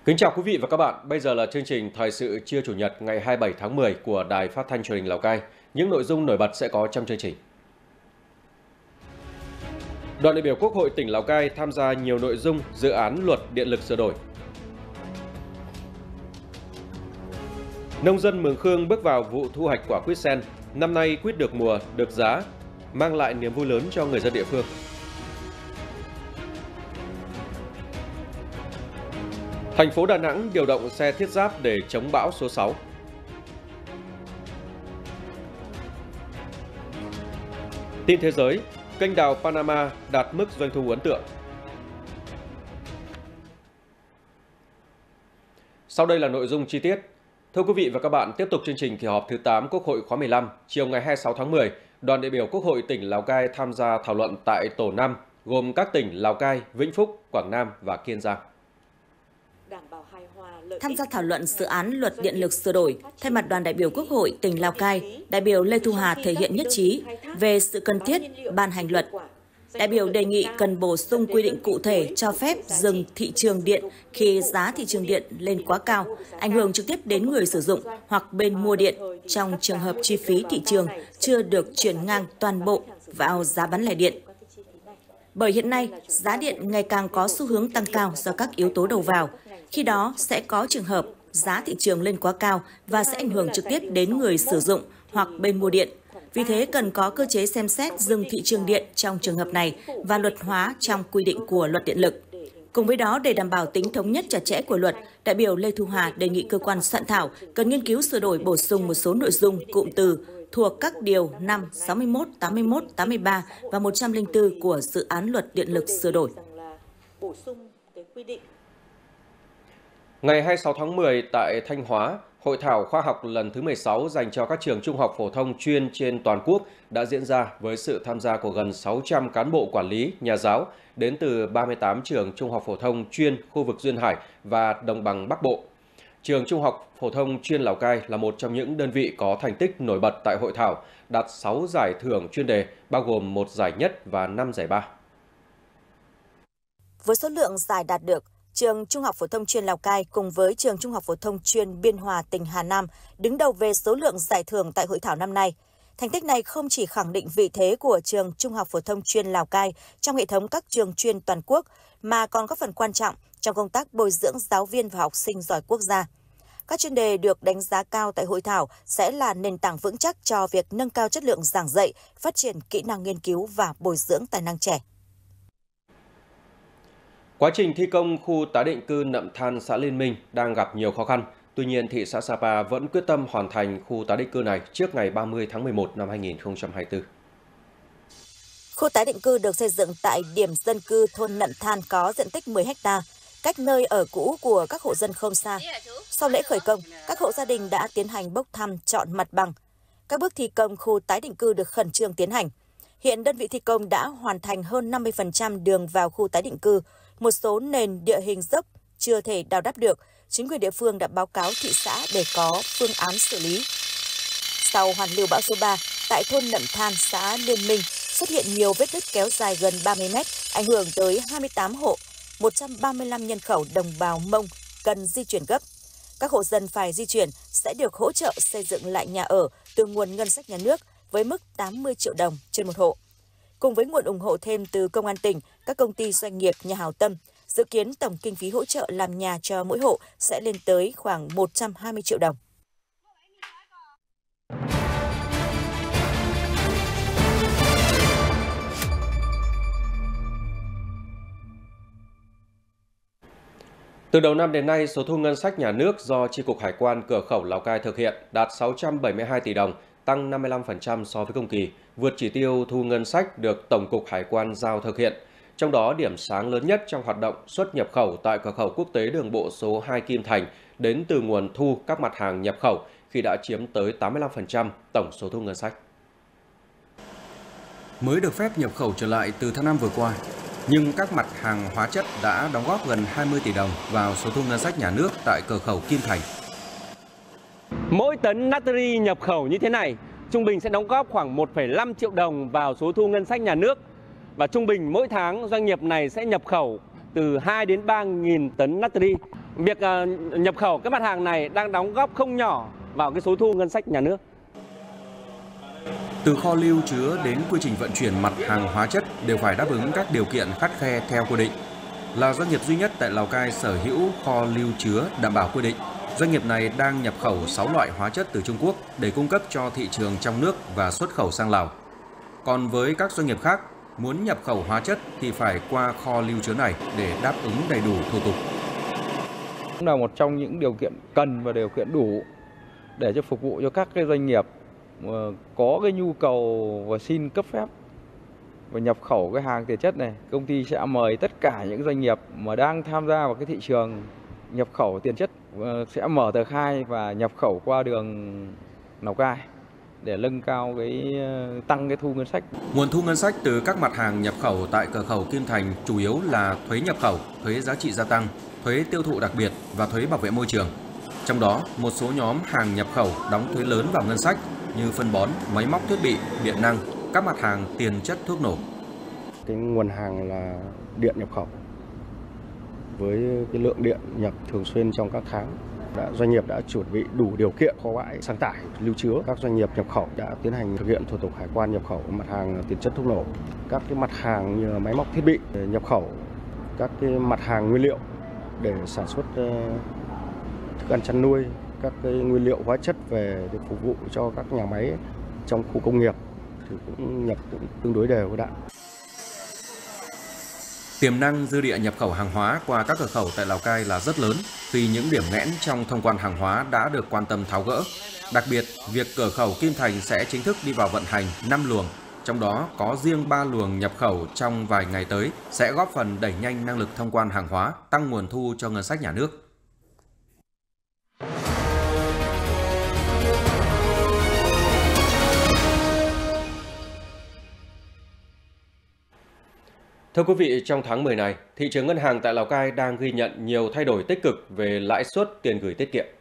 Kính chào quý vị và các bạn. Bây giờ là chương trình Thời sự trưa Chủ nhật ngày 27 tháng 10 của Đài Phát thanh Truyền hình Lào Cai. Những nội dung nổi bật sẽ có trong chương trình. Đoàn đại biểu Quốc hội tỉnh Lào Cai tham gia nhiều nội dung dự án luật điện lực sửa đổi. Nông dân Mường Khương bước vào vụ thu hoạch quả quýt sen. Năm nay quýt được mùa, được giá, mang lại niềm vui lớn cho người dân địa phương. Thành phố Đà Nẵng điều động xe thiết giáp để chống bão số 6. Tin thế giới, kênh đào Panama đạt mức doanh thu ấn tượng. Sau đây là nội dung chi tiết. Thưa quý vị và các bạn, tiếp tục chương trình kỳ họp thứ 8 Quốc hội khóa 15, chiều ngày 26 tháng 10, đoàn đại biểu Quốc hội tỉnh Lào Cai tham gia thảo luận tại tổ 5, gồm các tỉnh Lào Cai, Vĩnh Phúc, Quảng Nam và Kiên Giang. Tham gia thảo luận dự án luật điện lực sửa đổi, thay mặt đoàn đại biểu Quốc hội tỉnh Lào Cai, đại biểu Lê Thu Hà thể hiện nhất trí về sự cần thiết ban hành luật. Đại biểu đề nghị cần bổ sung quy định cụ thể cho phép dừng thị trường điện khi giá thị trường điện lên quá cao, ảnh hưởng trực tiếp đến người sử dụng hoặc bên mua điện trong trường hợp chi phí thị trường chưa được chuyển ngang toàn bộ vào giá bán lẻ điện. Bởi hiện nay, giá điện ngày càng có xu hướng tăng cao do các yếu tố đầu vào. Khi đó sẽ có trường hợp giá thị trường lên quá cao và sẽ ảnh hưởng trực tiếp đến người sử dụng hoặc bên mua điện. Vì thế cần có cơ chế xem xét dừng thị trường điện trong trường hợp này và luật hóa trong quy định của luật điện lực. Cùng với đó, để đảm bảo tính thống nhất chặt chẽ của luật, đại biểu Lê Thu Hà đề nghị cơ quan soạn thảo cần nghiên cứu sửa đổi bổ sung một số nội dung, cụm từ thuộc các điều 5, 61, 81, 83 và 104 của dự án luật điện lực sửa đổi. Ngày 26 tháng 10 tại Thanh Hóa, Hội thảo khoa học lần thứ 16 dành cho các trường trung học phổ thông chuyên trên toàn quốc đã diễn ra với sự tham gia của gần 600 cán bộ quản lý, nhà giáo đến từ 38 trường trung học phổ thông chuyên khu vực Duyên Hải và Đồng bằng Bắc Bộ. Trường Trung học phổ thông chuyên Lào Cai là một trong những đơn vị có thành tích nổi bật tại hội thảo, đạt 6 giải thưởng chuyên đề, bao gồm 1 giải nhất và 5 giải ba. Với số lượng giải đạt được, Trường Trung học phổ thông chuyên Lào Cai cùng với Trường Trung học phổ thông chuyên Biên Hòa tỉnh Hà Nam đứng đầu về số lượng giải thưởng tại hội thảo năm nay. Thành tích này không chỉ khẳng định vị thế của Trường Trung học phổ thông chuyên Lào Cai trong hệ thống các trường chuyên toàn quốc, mà còn có phần quan trọng trong công tác bồi dưỡng giáo viên và học sinh giỏi quốc gia. Các chuyên đề được đánh giá cao tại hội thảo sẽ là nền tảng vững chắc cho việc nâng cao chất lượng giảng dạy, phát triển kỹ năng nghiên cứu và bồi dưỡng tài năng trẻ. Quá trình thi công khu tái định cư Nậm Than xã Liên Minh đang gặp nhiều khó khăn. Tuy nhiên, thị xã Sapa vẫn quyết tâm hoàn thành khu tái định cư này trước ngày 30 tháng 11 năm 2024. Khu tái định cư được xây dựng tại điểm dân cư thôn Nậm Than có diện tích 10 ha, cách nơi ở cũ của các hộ dân không xa. Sau lễ khởi công, các hộ gia đình đã tiến hành bốc thăm chọn mặt bằng. Các bước thi công khu tái định cư được khẩn trương tiến hành. Hiện đơn vị thi công đã hoàn thành hơn 50% đường vào khu tái định cư. Một số nền địa hình dốc chưa thể đào đắp được, chính quyền địa phương đã báo cáo thị xã để có phương án xử lý. Sau hoàn lưu bão số 3, tại thôn Nậm Than, xã Liên Minh xuất hiện nhiều vết nứt kéo dài gần 30 mét, ảnh hưởng tới 28 hộ, 135 nhân khẩu đồng bào Mông cần di chuyển gấp. Các hộ dân phải di chuyển sẽ được hỗ trợ xây dựng lại nhà ở từ nguồn ngân sách nhà nước với mức 80 triệu đồng trên một hộ. Cùng với nguồn ủng hộ thêm từ Công an tỉnh, các công ty doanh nghiệp, nhà hảo tâm, dự kiến tổng kinh phí hỗ trợ làm nhà cho mỗi hộ sẽ lên tới khoảng 120 triệu đồng. Từ đầu năm đến nay, số thu ngân sách nhà nước do Chi cục Hải quan cửa khẩu Lào Cai thực hiện đạt 672 tỷ đồng, tăng 55% so với cùng kỳ, vượt chỉ tiêu thu ngân sách được Tổng cục Hải quan giao thực hiện. Trong đó, điểm sáng lớn nhất trong hoạt động xuất nhập khẩu tại cửa khẩu quốc tế đường bộ số 2 Kim Thành đến từ nguồn thu các mặt hàng nhập khẩu khi đã chiếm tới 85% tổng số thu ngân sách. Mới được phép nhập khẩu trở lại từ tháng 5 vừa qua, nhưng các mặt hàng hóa chất đã đóng góp gần 20 tỷ đồng vào số thu ngân sách nhà nước tại cửa khẩu Kim Thành. Mỗi tấn natri nhập khẩu như thế này, trung bình sẽ đóng góp khoảng 1,5 triệu đồng vào số thu ngân sách nhà nước. Và trung bình mỗi tháng doanh nghiệp này sẽ nhập khẩu từ 2 đến 3.000 tấn natri. Việc nhập khẩu các mặt hàng này đang đóng góp không nhỏ vào cái số thu ngân sách nhà nước. Từ kho lưu chứa đến quy trình vận chuyển mặt hàng hóa chất đều phải đáp ứng các điều kiện khắt khe theo quy định. Là doanh nghiệp duy nhất tại Lào Cai sở hữu kho lưu chứa đảm bảo quy định, doanh nghiệp này đang nhập khẩu 6 loại hóa chất từ Trung Quốc để cung cấp cho thị trường trong nước và xuất khẩu sang Lào. Còn với các doanh nghiệp khác, muốn nhập khẩu hóa chất thì phải qua kho lưu chứa này để đáp ứng đầy đủ thủ tục. Là một trong những điều kiện cần và điều kiện đủ để cho phục vụ cho các cái doanh nghiệp có cái nhu cầu và xin cấp phép và nhập khẩu cái hàng tiền chất này. Công ty sẽ mời tất cả những doanh nghiệp mà đang tham gia vào cái thị trường nhập khẩu tiền chất sẽ mở tờ khai và nhập khẩu qua đường Lào Cai để nâng cao tăng cái thu ngân sách. Nguồn thu ngân sách từ các mặt hàng nhập khẩu tại cửa khẩu Kim Thành chủ yếu là thuế nhập khẩu, thuế giá trị gia tăng, thuế tiêu thụ đặc biệt và thuế bảo vệ môi trường. Trong đó, một số nhóm hàng nhập khẩu đóng thuế lớn vào ngân sách như phân bón, máy móc thiết bị, điện năng, các mặt hàng tiền chất thuốc nổ. Cái nguồn hàng là điện nhập khẩu với cái lượng điện nhập thường xuyên trong các tháng. Doanh nghiệp đã chuẩn bị đủ điều kiện kho bãi sang tải lưu chứa. Các doanh nghiệp nhập khẩu đã tiến hành thực hiện thủ tục hải quan nhập khẩu mặt hàng tiền chất thuốc nổ. Các cái mặt hàng như máy móc thiết bị nhập khẩu, các cái mặt hàng nguyên liệu để sản xuất thức ăn chăn nuôi, các cái nguyên liệu hóa chất về để phục vụ cho các nhà máy trong khu công nghiệp thì cũng nhập tương đối đều đặn. Tiềm năng dư địa nhập khẩu hàng hóa qua các cửa khẩu tại Lào Cai là rất lớn khi những điểm nghẽn trong thông quan hàng hóa đã được quan tâm tháo gỡ. Đặc biệt, việc cửa khẩu Kim Thành sẽ chính thức đi vào vận hành 5 luồng, trong đó có riêng 3 luồng nhập khẩu trong vài ngày tới sẽ góp phần đẩy nhanh năng lực thông quan hàng hóa, tăng nguồn thu cho ngân sách nhà nước. Thưa quý vị, trong tháng 10 này, thị trường ngân hàng tại Lào Cai đang ghi nhận nhiều thay đổi tích cực về lãi suất tiền gửi tiết kiệm.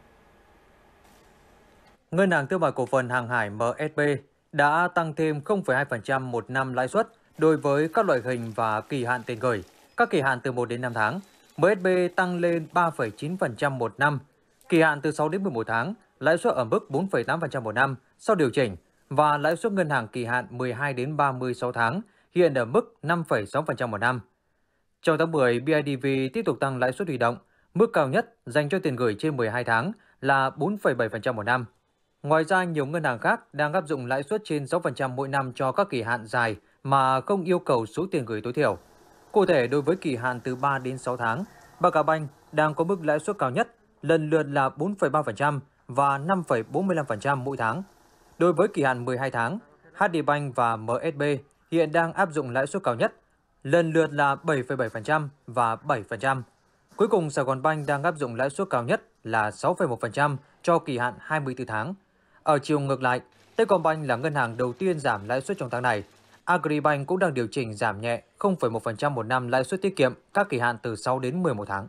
Ngân hàng Thương mại Cổ phần Hàng hải MSB đã tăng thêm 0,2% một năm lãi suất đối với các loại hình và kỳ hạn tiền gửi. Các kỳ hạn từ 1 đến 5 tháng, MSB tăng lên 3,9% một năm. Kỳ hạn từ 6 đến 11 tháng, lãi suất ở mức 4,8% một năm sau điều chỉnh và lãi suất ngân hàng kỳ hạn 12 đến 36 tháng hiện ở mức 5,6% một năm. Trong tháng 10, BIDV tiếp tục tăng lãi suất huy động, mức cao nhất dành cho tiền gửi trên 12 tháng là 4,7% một năm. Ngoài ra, nhiều ngân hàng khác đang áp dụng lãi suất trên 6% mỗi năm cho các kỳ hạn dài mà không yêu cầu số tiền gửi tối thiểu. Cụ thể, đối với kỳ hạn từ 3 đến 6 tháng, Bacabanh đang có mức lãi suất cao nhất, lần lượt là 4,3% và 5,45% mỗi tháng. Đối với kỳ hạn 12 tháng, HDBank và MSB hiện đang áp dụng lãi suất cao nhất, lần lượt là 7,7% và 7%. Cuối cùng, Saigonbank đang áp dụng lãi suất cao nhất là 6,1% cho kỳ hạn 24 tháng. Ở chiều ngược lại, Techcombank là ngân hàng đầu tiên giảm lãi suất trong tháng này. Agribank cũng đang điều chỉnh giảm nhẹ 0,1% một năm lãi suất tiết kiệm các kỳ hạn từ 6 đến 11 tháng.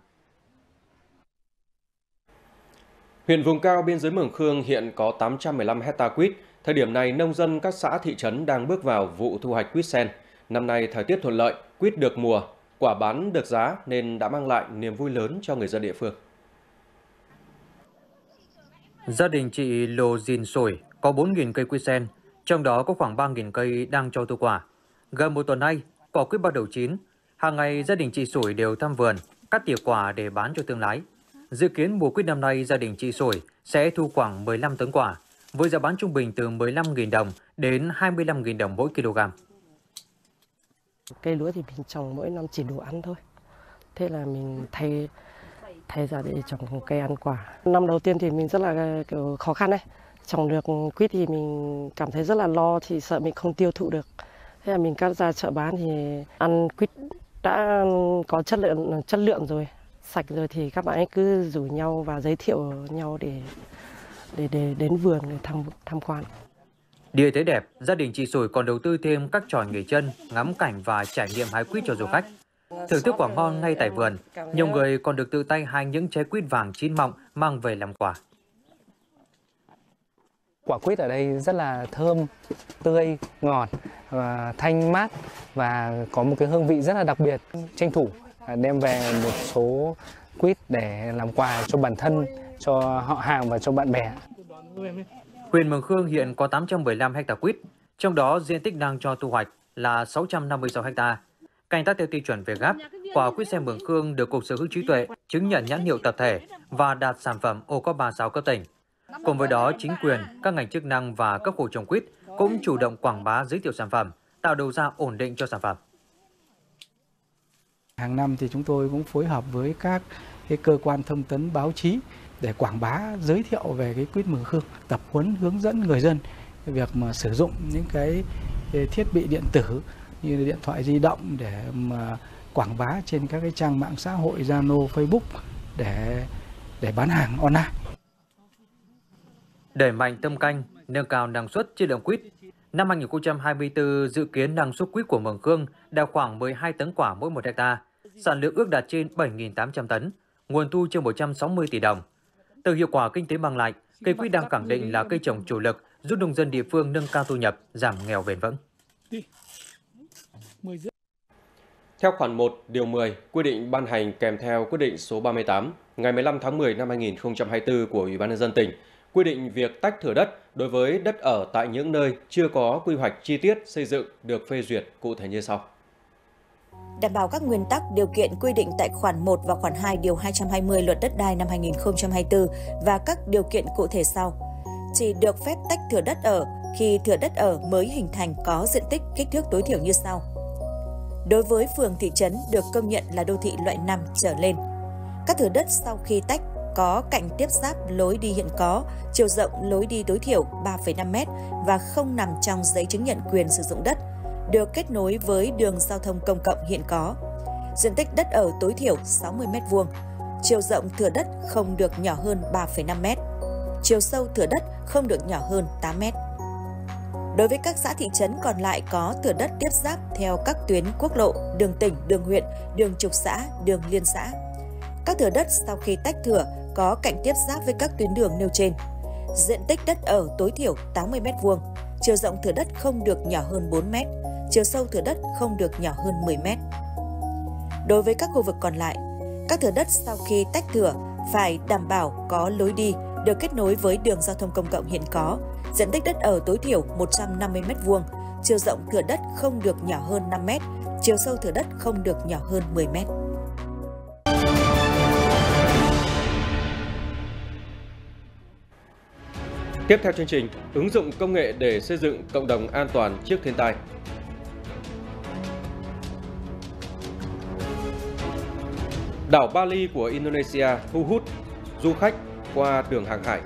Huyện vùng cao biên giới Mường Khương hiện có 815 hecta quýt. Thời điểm này, nông dân các xã thị trấn đang bước vào vụ thu hoạch quýt sen. Năm nay thời tiết thuận lợi, quýt được mùa, quả bán được giá nên đã mang lại niềm vui lớn cho người dân địa phương. Gia đình chị Lô Dìn Sổi có 4.000 cây quýt sen, trong đó có khoảng 3.000 cây đang cho thu quả. Gần một tuần nay, quả quýt bắt đầu chín. Hàng ngày, gia đình chị Sổi đều thăm vườn, cắt tỉa quả để bán cho thương lái. Dự kiến mùa quýt năm nay, gia đình chị Sổi sẽ thu khoảng 15 tấn quả, với giá bán trung bình từ 15.000 đồng đến 25.000 đồng mỗi kg. Cây lúa thì mình trồng mỗi năm chỉ đủ ăn thôi. Thế là mình thay ra để trồng cây ăn quả. Năm đầu tiên thì mình rất là kiểu khó khăn đấy. Trồng được quýt thì mình cảm thấy rất là lo, thì sợ mình không tiêu thụ được. Thế là mình cắt ra chợ bán thì ăn quýt đã có chất lượng rồi, sạch rồi thì các bạn ấy cứ rủ nhau và giới thiệu nhau để đến vườn để tham quan. Địa thế đẹp, gia đình chị Sủi còn đầu tư thêm các trò nghỉ chân, ngắm cảnh và trải nghiệm hái quýt cho du khách. Thưởng thức quả ngon ngay tại vườn, nhiều người còn được tự tay hái những trái quýt vàng chín mọng mang về làm quà. Quả quýt ở đây rất là thơm, tươi, ngọt, thanh mát và có một cái hương vị rất là đặc biệt. Tranh thủ đem về một số quýt để làm quà cho bản thân, cho họ hàng và cho bạn bè. Huyện Mường Khương hiện có 815 ha quýt, trong đó diện tích đang cho thu hoạch là 656 ha. Canh tác theo tiêu chuẩn Việt Gáp, quả quýt xe Mường Khương được Cục Sở hữu trí tuệ chứng nhận nhãn hiệu tập thể và đạt sản phẩm ô cốp 36 cấp tỉnh. Cùng với đó, chính quyền, các ngành chức năng và các hộ trồng quýt cũng chủ động quảng bá giới thiệu sản phẩm, tạo đầu ra ổn định cho sản phẩm. Hàng năm thì chúng tôi cũng phối hợp với các cơ quan thông tấn báo chí để quảng bá, giới thiệu về cái quýt Mường Khương, tập huấn hướng dẫn người dân việc mà sử dụng những cái thiết bị điện tử như điện thoại di động để mà quảng bá trên các cái trang mạng xã hội Zalo, Facebook để bán hàng online. Đẩy mạnh thâm canh, nâng cao năng suất chất lượng quýt. Năm 2024 dự kiến năng suất quýt của Mường Khương đạt khoảng 12 tấn quả mỗi 1 ha, sản lượng ước đạt trên 7.800 tấn, nguồn thu trên 160 tỷ đồng. Từ hiệu quả kinh tế mang lại, cây quýt đang khẳng định là cây trồng chủ lực giúp nông dân địa phương nâng cao thu nhập, giảm nghèo bền vững. Theo khoản 1, điều 10, quy định ban hành kèm theo quyết định số 38 ngày 15 tháng 10 năm 2024 của Ủy ban nhân dân tỉnh, quy định việc tách thửa đất đối với đất ở tại những nơi chưa có quy hoạch chi tiết xây dựng được phê duyệt cụ thể như sau. Đảm bảo các nguyên tắc, điều kiện quy định tại khoản 1 và khoản 2 điều 220 Luật Đất đai năm 2024 và các điều kiện cụ thể sau. Chỉ được phép tách thửa đất ở khi thửa đất ở mới hình thành có diện tích kích thước tối thiểu như sau. Đối với phường thị trấn được công nhận là đô thị loại 5 trở lên, các thửa đất sau khi tách có cạnh tiếp giáp lối đi hiện có, chiều rộng lối đi tối thiểu 3,5 m và không nằm trong giấy chứng nhận quyền sử dụng đất, được kết nối với đường giao thông công cộng hiện có. Diện tích đất ở tối thiểu 60 m², chiều rộng thửa đất không được nhỏ hơn 3,5 m, chiều sâu thửa đất không được nhỏ hơn 8 m. Đối với các xã thị trấn còn lại có thửa đất tiếp giáp theo các tuyến quốc lộ, đường tỉnh, đường huyện, đường trục xã, đường liên xã. Các thửa đất sau khi tách thửa có cạnh tiếp giáp với các tuyến đường nêu trên. Diện tích đất ở tối thiểu 80 m², chiều rộng thửa đất không được nhỏ hơn 4 m, chiều sâu thửa đất không được nhỏ hơn 10 m. Đối với các khu vực còn lại, các thửa đất sau khi tách thửa phải đảm bảo có lối đi được kết nối với đường giao thông công cộng hiện có, diện tích đất ở tối thiểu 150 m², chiều rộng thửa đất không được nhỏ hơn 5 m, chiều sâu thửa đất không được nhỏ hơn 10 m. Tiếp theo chương trình, ứng dụng công nghệ để xây dựng cộng đồng an toàn trước thiên tai. Đảo Bali của Indonesia thu hút du khách qua đường hàng hải.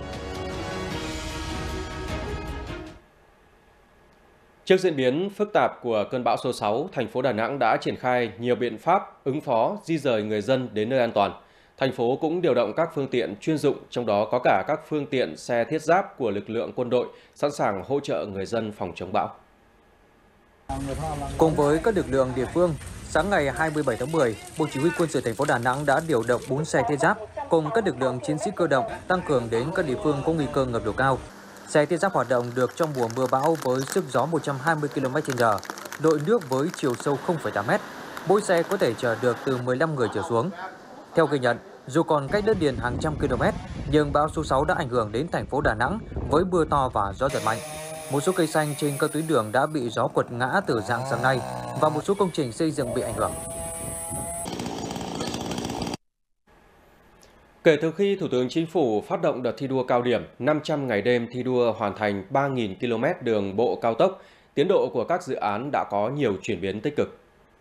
Trước diễn biến phức tạp của cơn bão số 6, thành phố Đà Nẵng đã triển khai nhiều biện pháp ứng phó di dời người dân đến nơi an toàn. Thành phố cũng điều động các phương tiện chuyên dụng, trong đó có cả các phương tiện xe thiết giáp của lực lượng quân đội sẵn sàng hỗ trợ người dân phòng chống bão. Cùng với các lực lượng địa phương, sáng ngày 27 tháng 10, Bộ Chỉ huy Quân sự thành phố Đà Nẵng đã điều động 4 xe thiết giáp cùng các lực lượng chiến sĩ cơ động tăng cường đến các địa phương có nguy cơ ngập lụt cao. Xe thiết giáp hoạt động được trong mùa mưa bão với sức gió 120 km/h, đội nước với chiều sâu 0,8 m. Mỗi xe có thể chở được từ 15 người trở xuống. Theo ghi nhận, dù còn cách đất liền hàng trăm km, nhưng bão số 6 đã ảnh hưởng đến thành phố Đà Nẵng với mưa to và gió giật mạnh. Một số cây xanh trên các tuyến đường đã bị gió quật ngã từ rạng sáng nay và một số công trình xây dựng bị ảnh hưởng. Kể từ khi Thủ tướng Chính phủ phát động đợt thi đua cao điểm 500 ngày đêm thi đua hoàn thành 3.000 km đường bộ cao tốc, tiến độ của các dự án đã có nhiều chuyển biến tích cực.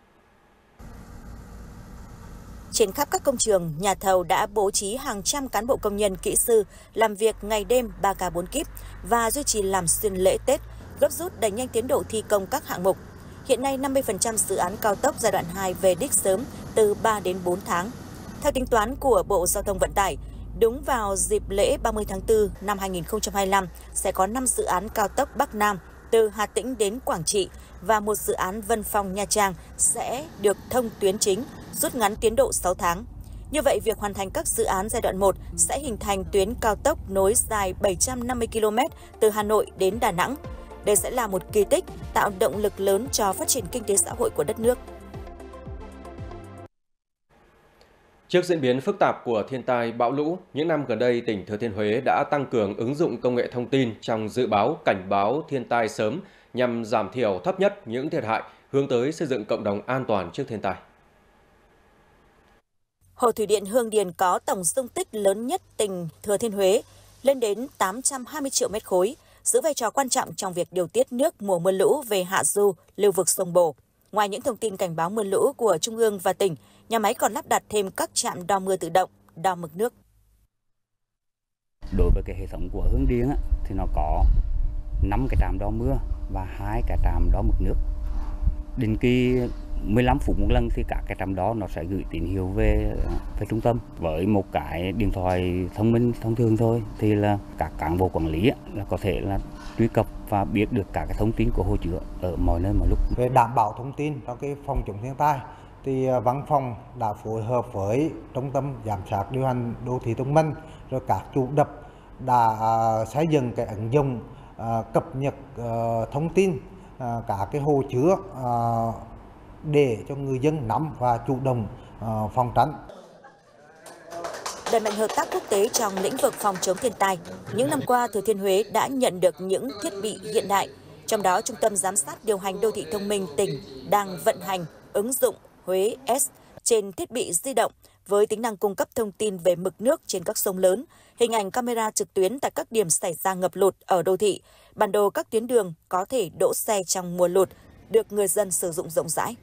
Trên khắp các công trường, nhà thầu đã bố trí hàng trăm cán bộ công nhân kỹ sư làm việc ngày đêm 3K 4 kíp và duy trì làm xuyên lễ Tết, gấp rút đẩy nhanh tiến độ thi công các hạng mục. Hiện nay, 50% dự án cao tốc giai đoạn 2 về đích sớm từ 3 đến 4 tháng. Theo tính toán của Bộ Giao thông Vận tải, đúng vào dịp lễ 30 tháng 4 năm 2025 sẽ có 5 dự án cao tốc Bắc Nam từ Hà Tĩnh đến Quảng Trị và một dự án Vân Phong Nha Trang sẽ được thông tuyến chính, rút ngắn tiến độ 6 tháng. Như vậy, việc hoàn thành các dự án giai đoạn 1 sẽ hình thành tuyến cao tốc nối dài 750 km từ Hà Nội đến Đà Nẵng. Đây sẽ là một kỳ tích tạo động lực lớn cho phát triển kinh tế xã hội của đất nước. Trước diễn biến phức tạp của thiên tai bão lũ, những năm gần đây tỉnh Thừa Thiên Huế đã tăng cường ứng dụng công nghệ thông tin trong dự báo, cảnh báo thiên tai sớm nhằm giảm thiểu thấp nhất những thiệt hại, hướng tới xây dựng cộng đồng an toàn trước thiên tai. Hồ thủy điện Hương Điền có tổng dung tích lớn nhất tỉnh Thừa Thiên Huế, lên đến 820 triệu mét khối, giữ vai trò quan trọng trong việc điều tiết nước mùa mưa lũ về hạ du, lưu vực sông Bồ. Ngoài những thông tin cảnh báo mưa lũ của Trung ương và tỉnh, nhà máy còn lắp đặt thêm các trạm đo mưa tự động, đo mực nước. Đối với cái hệ thống của Hương Điền thì nó có 5 cái trạm đo mưa và 2 cái trạm đo mực nước. Định kỳ 15 phút một lần thì các cái trạm đó nó sẽ gửi tín hiệu về trung tâm. Với một cái điện thoại thông minh thông thường thôi thì là các cán bộ quản lý là có thể là truy cập và biết được các cái thông tin của hồ chứa ở mọi nơi mọi lúc. Về đảm bảo thông tin trong cái phòng chống thiên tai thì văn phòng đã phối hợp với trung tâm giám sát điều hành đô thị thông minh, rồi các chủ đập đã xây dựng cái ứng dụng cập nhật thông tin cả cái hồ chứa để cho người dân nắm và chủ động phòng tránh. Đẩy mạnh hợp tác quốc tế trong lĩnh vực phòng chống thiên tai, những năm qua Thừa Thiên Huế đã nhận được những thiết bị hiện đại, trong đó Trung tâm Giám sát Điều hành Đô thị Thông minh tỉnh đang vận hành ứng dụng Huế S trên thiết bị di động với tính năng cung cấp thông tin về mực nước trên các sông lớn, hình ảnh camera trực tuyến tại các điểm xảy ra ngập lụt ở đô thị, bản đồ các tuyến đường có thể đỗ xe trong mùa lụt được người dân sử dụng rộng rãi.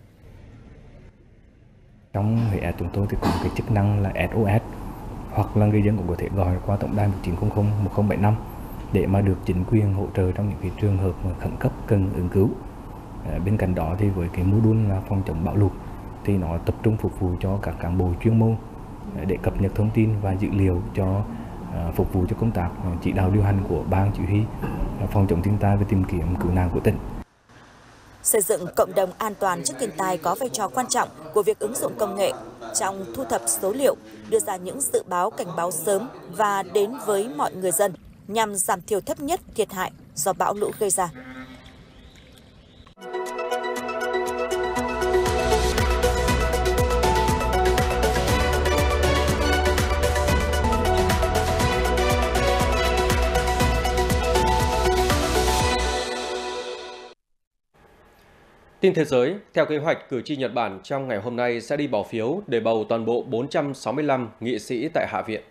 Trong Huế chúng tôi thì có cái chức năng là SOS, hoặc là người dân cũng có thể gọi qua tổng đài 1900 1075 để mà được chính quyền hỗ trợ trong những cái trường hợp mà khẩn cấp cần ứng cứu. Bên cạnh đó thì với cái module là phòng chống bão lụt thì nó tập trung phục vụ cho các cán bộ chuyên môn để cập nhật thông tin và dữ liệu cho phục vụ cho công tác chỉ đạo điều hành của ban chỉ huy phòng chống thiên tai và tìm kiếm cứu nạn của tỉnh. Xây dựng cộng đồng an toàn trước thiên tai có vai trò quan trọng của việc ứng dụng công nghệ trong thu thập số liệu, đưa ra những dự báo cảnh báo sớm và đến với mọi người dân nhằm giảm thiểu thấp nhất thiệt hại do bão lũ gây ra. Tin thế giới, theo kế hoạch, cử tri Nhật Bản trong ngày hôm nay sẽ đi bỏ phiếu để bầu toàn bộ 465 nghị sĩ tại Hạ viện.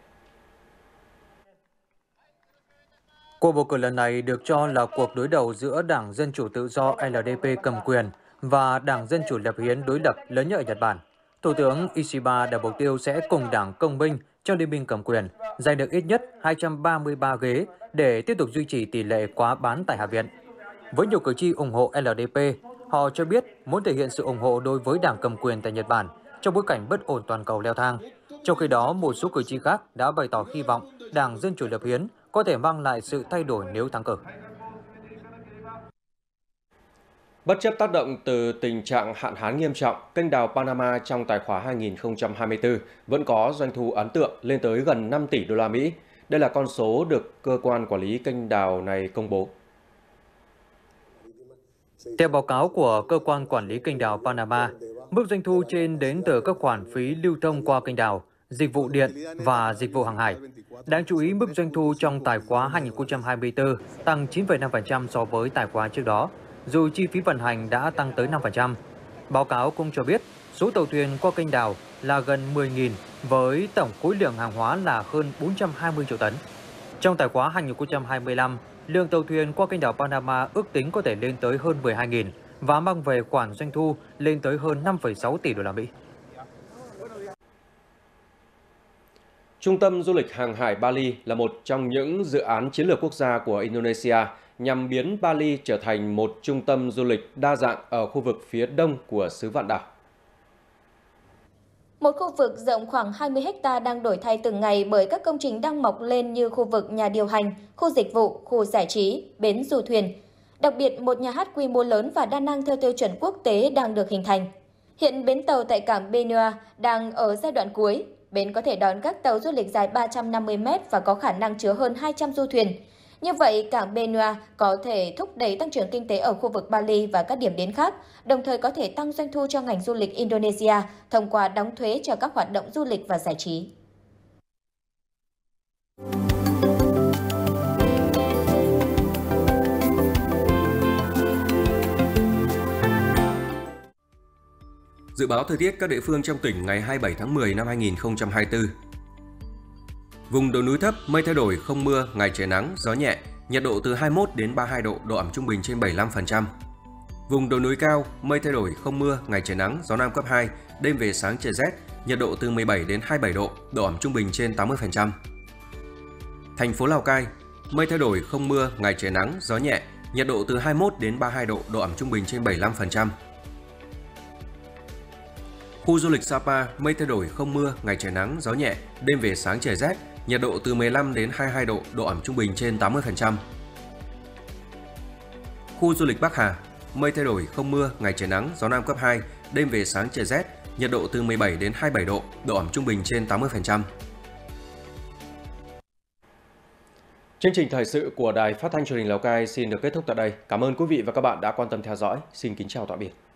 Cuộc bầu cử lần này được cho là cuộc đối đầu giữa Đảng Dân Chủ Tự do LDP cầm quyền và Đảng Dân Chủ Lập hiến đối lập lớn nhất ở Nhật Bản. Thủ tướng Ishiba đặt mục tiêu sẽ cùng Đảng Công binh trong liên minh cầm quyền giành được ít nhất 233 ghế để tiếp tục duy trì tỷ lệ quá bán tại Hạ viện. Với nhiều cử tri ủng hộ LDP, họ cho biết muốn thể hiện sự ủng hộ đối với đảng cầm quyền tại Nhật Bản trong bối cảnh bất ổn toàn cầu leo thang. Trong khi đó, một số cử tri khác đã bày tỏ hy vọng Đảng Dân Chủ Lập hiến có thể mang lại sự thay đổi nếu thắng cử. Bất chấp tác động từ tình trạng hạn hán nghiêm trọng, kênh đào Panama trong tài khóa 2024 vẫn có doanh thu ấn tượng lên tới gần 5 tỷ đô la Mỹ. Đây là con số được cơ quan quản lý kênh đào này công bố. Theo báo cáo của cơ quan quản lý kênh đào Panama, mức doanh thu trên đến từ các khoản phí lưu thông qua kênh đào, dịch vụ điện và dịch vụ hàng hải. Đáng chú ý, mức doanh thu trong tài khóa 2024 tăng 9,5% so với tài khóa trước đó, dù chi phí vận hành đã tăng tới 5%. Báo cáo cũng cho biết, số tàu thuyền qua kênh đào là gần 10.000 với tổng khối lượng hàng hóa là hơn 420 triệu tấn. Trong tài khóa 2025, lượng tàu thuyền qua kênh đào Panama ước tính có thể lên tới hơn 12.000 và mang về khoản doanh thu lên tới hơn 5,6 tỷ đô la Mỹ. Trung tâm du lịch hàng hải Bali là một trong những dự án chiến lược quốc gia của Indonesia nhằm biến Bali trở thành một trung tâm du lịch đa dạng ở khu vực phía đông của xứ vạn đảo. Một khu vực rộng khoảng 20 ha đang đổi thay từng ngày bởi các công trình đang mọc lên như khu vực nhà điều hành, khu dịch vụ, khu giải trí, bến du thuyền. Đặc biệt, một nhà hát quy mô lớn và đa năng theo tiêu chuẩn quốc tế đang được hình thành. Hiện bến tàu tại cảng Benua đang ở giai đoạn cuối. Bến có thể đón các tàu du lịch dài 350 m và có khả năng chứa hơn 200 du thuyền. Như vậy, cảng Benua có thể thúc đẩy tăng trưởng kinh tế ở khu vực Bali và các điểm đến khác, đồng thời có thể tăng doanh thu cho ngành du lịch Indonesia thông qua đóng thuế cho các hoạt động du lịch và giải trí. Dự báo thời tiết các địa phương trong tỉnh ngày 27 tháng 10 năm 2024. Vùng đồi núi thấp, mây thay đổi, không mưa, ngày trời nắng, gió nhẹ, nhiệt độ từ 21 đến 32 độ, độ ẩm trung bình trên 75%. Vùng đồi núi cao, mây thay đổi, không mưa, ngày trời nắng, gió Nam cấp 2, đêm về sáng trời rét, nhiệt độ từ 17 đến 27 độ, độ ẩm trung bình trên 80%. Thành phố Lào Cai, mây thay đổi, không mưa, ngày trời nắng, gió nhẹ, nhiệt độ từ 21 đến 32 độ, độ ẩm trung bình trên 75%. Khu du lịch Sapa, mây thay đổi, không mưa, ngày trời nắng, gió nhẹ, đêm về sáng trời rét, nhiệt độ từ 15 đến 22 độ, độ ẩm trung bình trên 80%. Khu du lịch Bắc Hà, mây thay đổi, không mưa, ngày trời nắng, gió Nam cấp 2, đêm về sáng trời rét, nhiệt độ từ 17 đến 27 độ, độ ẩm trung bình trên 80%. Chương trình thời sự của Đài Phát thanh Truyền hình Lào Cai xin được kết thúc tại đây. Cảm ơn quý vị và các bạn đã quan tâm theo dõi. Xin kính chào tạm biệt.